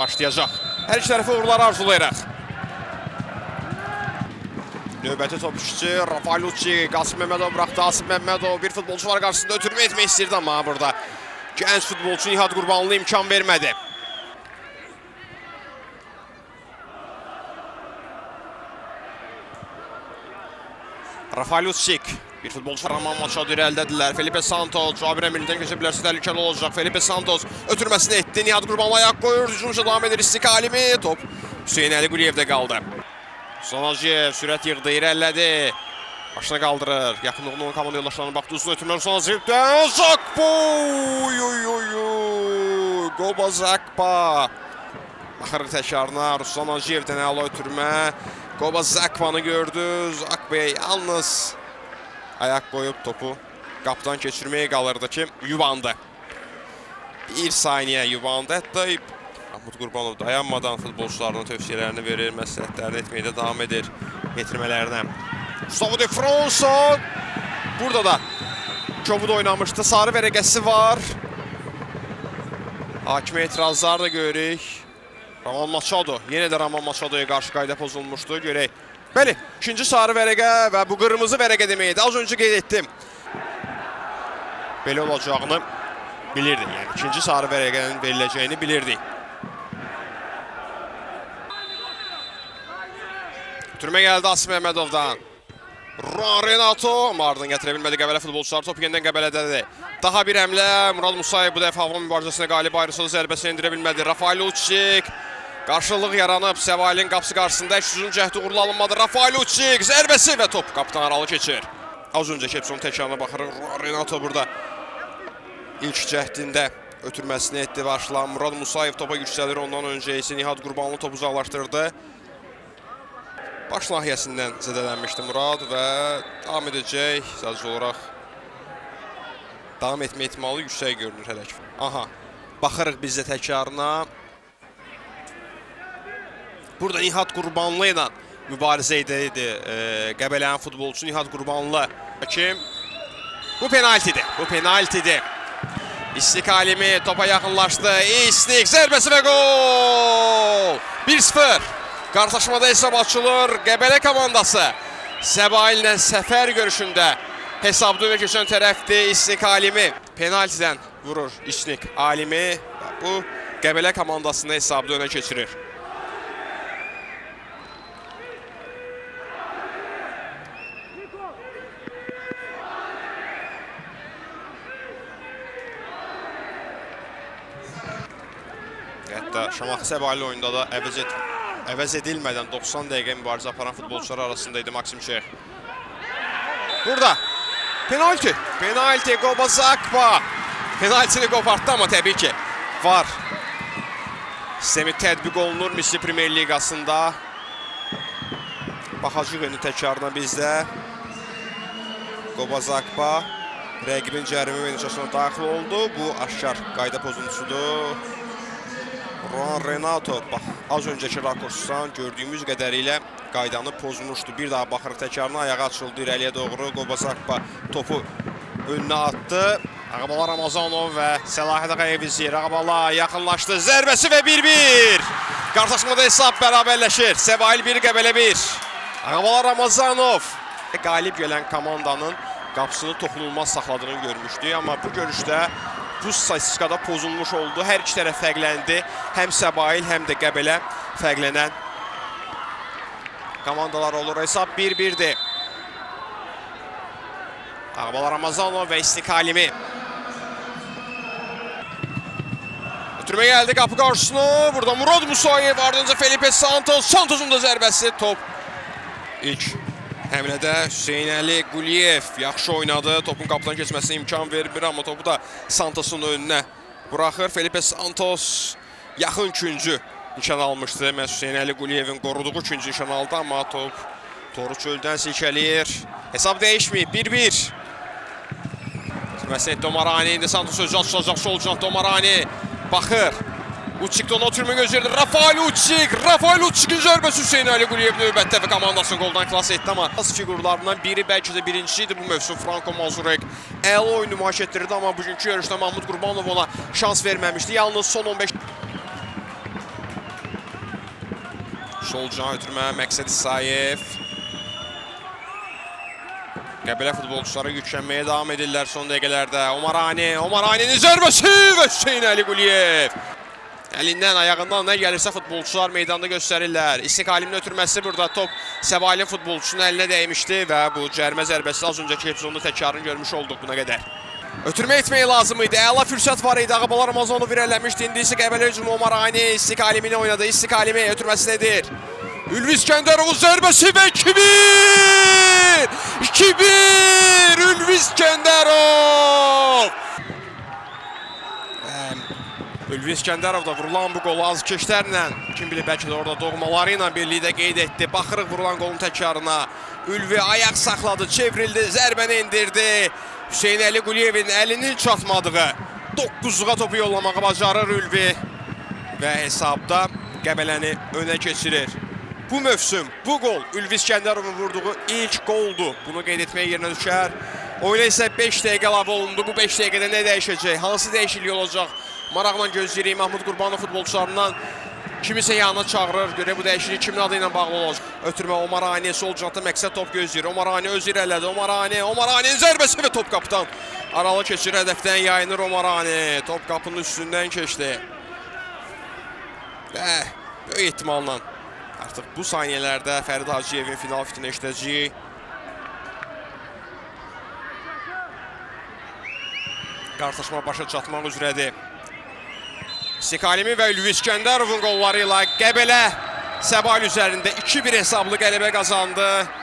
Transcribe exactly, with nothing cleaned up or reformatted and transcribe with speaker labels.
Speaker 1: başlayacaq. Hər iki tərəfə uğurlar arzulayırıq. Növbəti top işçi Rafael Uçi, Qasım Məmmədov buraxdı. Asım Məmmədov bir futbolçu var qarşısında ötürmə etmək istəyirdi amma burada gənc futbolçu Nihat Qurbanlı imkan vermədi. Rafael Uçik, bir futbolcu Raman Maçado irəlidədirlər. Felipe Santos, Cabir Əmirlidən keçə bilərsə təhlükəli olacaq. Felipe Santos ötürməsini etdi. Nihat Qurbanlı ayaq qoyur, hücumca davam edir. İstik Alimi, top Hüseyn Əli Quliyevdə qaldı. Sonaciyev sürət yığdı, irəlilədi. Başına qaldırır. Yaxınlığının komanda yoldaşlarına baxdı. Uzun ötürmələr Sonaciyevdən. Zakpo! Goba Zakpa. Axırı təkrarına Ruslan Aciyevdən əla ötürmə. Goba Zakpanı gördü. Zakbey yalnız ayaq qoyub topu qapıdan keçirməyə qalırdı ki, yubandı. Bir saniyə yubandı. Hətta Mahmud Qurbanov dayanmadan futbolçularına tövsiyələrini verir, məsləhətlərini etməkdə davam edir getirmələrinə. Gustavo de Fransa burada da Kobud oynamışdı. Sarı vərəqəsi var. Hakimə etirazlar da görürük. Raman Maçado, yenə də Raman Maçado'ya qarşı qayda pozulmuşdu. Görək. Bəli, ikinci sarı vərəqə və bu qırmızı vərəqə deməkdir. Az öncə qeyd etdim. Belə olacağını bilirdik. Yəni, ikinci sarı vərəqənin veriləcəyini bilirdik. Türmə gəldi Asım Məmmədovdan. Ruan Renato, ardından gətirə bilmədi Qəbələ futbolçular. Top yenidən Qəbələdədir. Daha bir həmlə. Murad Musayev bu dəfə hava mübarizəsinə qalib ayrılsa zərbəsini endirə bilmədi. Rafael Uçik. Qarşılıq yaranıb Səbailin qapısı qarşısında əks hücum cəhdi uğurlu alınmadı. Rafael Uçik zərbəsi və top qapıdan aralı keçir. Az öncəki Epson təkrarına baxırıq. Ruan Renato burada ilk cəhdində ötürməsini etdi başlan. Murad Musayev topa yüksəlir. Ondan öncə isə Nihat Qurbanlı topu uzaqlaşdırdı. Baş nahiyəsindən zədələnmişdi Murad və davam edəcək. Sadəcə olaraq davam etmə ehtimalı yüksək görünür hələ ki. Aha, baxırıq biz də təkrarına. Burada Nihat Qurbanlı ilə mübarizə edəydi e, Qəbələnin futbolçu Nihat Qurbanlı. Kim? Bu penaltidir, bu penaltidir. İstik Alimi topa yaxınlaşdı. İstik zərbəsi və gol! bir sıfır. Qarşılaşmada hesab açılır. Qəbələ komandası Səbail ilə səfər görüşündə hesabda önə keçən tərəfdir. İstik Alimi penaltidən vurur İstik Alimi. Bu Qəbələ komandasını hesabda önə keçirir. Hətta Şamaxı Səbail oyunda da əvəz etmir. Əvəz edilmədən doxsan dəqiqə mübarizə aparan futbolçular arasındaydı Maksim Şeyx. Burada penalti. Penalti Goba Zakpa. Penaltini qopartdı amma təbii ki var. Sistemi tətbiq olunur Misli Premyer Liqasında. Baxacaq indi təkrarına bizdə. Goba Zakpa rəqibin cərimə meydançasına daxil oldu. Bu aşkar qayda pozuntusudur. Ruan Renato, bax, az öncəki rakursdan gördüyümüz qədərilə qaydanı pozmuşdu. Bir daha baxırıq təkrarına, ayağı açıldı irəliyə doğru. Goba Zakpa topu önünə attı. Ağabala Ramazanov və Səlahiyyət Ağayev izləyir. Ağabala yaxınlaşdı, zərbəsi və bir bir. Qarşılaşmada hesab bərabərləşir. Səbail bir, Qəbələ bir. Ağabala Ramazanov qalib gələn komandanın qapısını toxunulmaz saxladığını görmüşdük. Amma bu görüşdə bu statistikada pozulmuş oldu. Hər iki tərəf fərqləndi. Həm Səbail, həm də Qəbələ fərqlənən komandalar olur. Hesab bir birdir. Ağabala Ramazanov və İstik Alimi. Ötürmə gəldi qapı qarşısına. Burada Murad Musayev, ardınca Felipe Santos. Santos'un da zərbəsi. Top ilk həmlədə Hüseyn Əli Quliyev yaxşı oynadı. Topun qapıdan keçməsinə imkan vermir, amma topu da Santos'un önünə buraxır. Felipe Santos yaxın üçüncü nişan almışdı. Məhz Hüseyn Əli Quliyevin qoruduğu üçüncü nişan aldı, amma top toru çöldən silkələyir. Hesab dəyişməyib, bir bir. Məsələn, Domarani, indi Santos özü açılacaq sol cənab Domarani. Baxır. Uçikdə ona oturma gözləyirdi. Rafael Uçik. Rafael Uçikin zərbəsi Hüseyn Əli Quliyev növbətdə və komandasını qoldan xilas etdi, amma az figurlarından biri, bəlkə də birincisi idi bu mövsüm. Franco Mazurek əla oyun nümayiş etdirdi, amma bugünkü yarışda Mahmud Qurbanov ona şans verməmişdi. Yalnız son on beş Solcan ötürmə Məqsəd İsayev. Qəbələ futbolçuları yüklənməyə davam edirlər son dəqiqələrdə. Omarani, Omarani'nin zərbəsi və Hüseyn Əli Quliyev. Əlindən, ayağından nə gəlirsə futbolçular meydanda göstərirlər. İstiqalimin ötürməsi burada top Səbailin futbolçusunun əlinə dəymişdi və bu cərimə zərbəsi az öncəki epizodunda təkrarını görmüş olduq buna qədər. Ötürmə etməyi lazım idi. Əla fürsət var idi. Ağabalar Ramazanov irəliləmişdi. İndi isə Qəbələ hücumu Omarani istiqalimini oynadı. İstiqalimi ötürməsi nedir? Ülvi İskəndərovun zərbəsi və iki bir! iki bir! Ülvi İskəndərov! Ülvi İskəndərov da vurulan bu qolu az keçlərlə, kim bilir bəlkə də orada doğmaları ilə birlikdə qeyd etdi. Baxırıq vurulan qolun təkrarına. Ülvi ayaq saxladı, çevrildi, zərbəni indirdi. Hüseyn Əli Quliyevin əlinin çatmadığı doqquzluğa topu yollamağı bacarır Ülvi. Və hesabda Qəbələni önə keçirir. Bu mövsüm, bu qol Ülvi İskəndərovun vurduğu ilk qoldur. Bunu qeyd etməyə yerinə düşər. Oyuna isə beş dəqiqə əlavə olundu. Bu beş dəqiqədə nə dəyişəcək? Hansı dəyişiklik olacaq? Maraqla gözləyirik. Mahmud Qurbanov futbolçularından kimisə yanına çağırır. Görə bu dəyişiklik kimin adı ilə bağlı olacaq? Ötürmə Omarani, sol cihazda Məqsəd top gözləyir. Omarani öz irəlilədi. Omarani, Omarani'nin zərbəsi və top qapıdan aralı keçir. Hədəfdən yayınır Omarani. Top qapının üstündən keçdi. Və böyük ehtimalla artıq bu saniyələrdə Fərid Hacıyevin final fitini eşidəcəyik. Qarşılaşma başa çatmaq üzrədir. İstiqalimi və Ülvi İskəndərovun qolları ilə Qəbələ Səbail üzərində iki bir hesablı qələbə qazandı.